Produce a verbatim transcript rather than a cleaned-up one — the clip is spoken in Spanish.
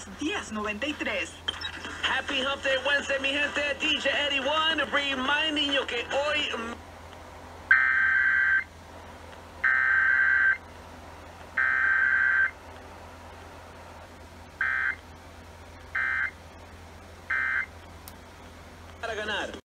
tres, diez noventa y tres. Happy Hump Day Wednesday, mi gente. D J Eddie One, reminding you que hoy... para ganar.